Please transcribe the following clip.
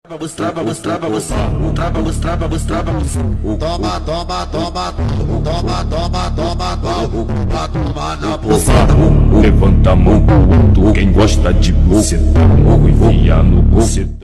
Toma, na bolsada. Levanta a mão pro alto, quem gosta de buceta, morro enfia no buceta.